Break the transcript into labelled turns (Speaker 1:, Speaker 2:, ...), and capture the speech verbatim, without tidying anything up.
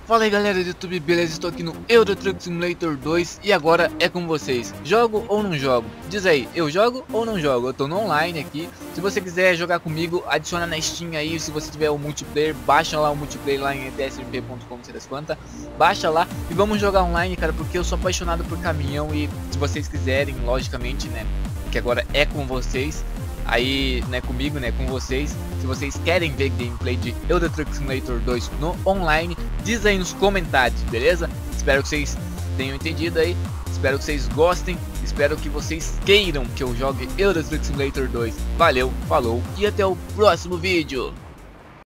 Speaker 1: Fala aí galera do YouTube, beleza? Estou aqui no Euro Truck Simulator dois e agora é com vocês. Jogo ou não jogo? Diz aí, eu jogo ou não jogo? Eu tô no online aqui. Se você quiser jogar comigo, adiciona na Steam aí. Se você tiver o multiplayer, baixa lá o multiplayer lá em e t s m p ponto com, não sei das quantas. Baixa lá e vamos jogar online, cara, porque eu sou apaixonado por caminhão. E se vocês quiserem, logicamente, né, que agora é com vocês. Aí, né, comigo, né, com vocês. Se vocês querem ver gameplay de Euro Truck Simulator dois no online, diz aí nos comentários, beleza? Espero que vocês tenham entendido aí. Espero que vocês gostem. Espero que vocês queiram que eu jogue Euro Truck Simulator dois. Valeu, falou e até o próximo vídeo.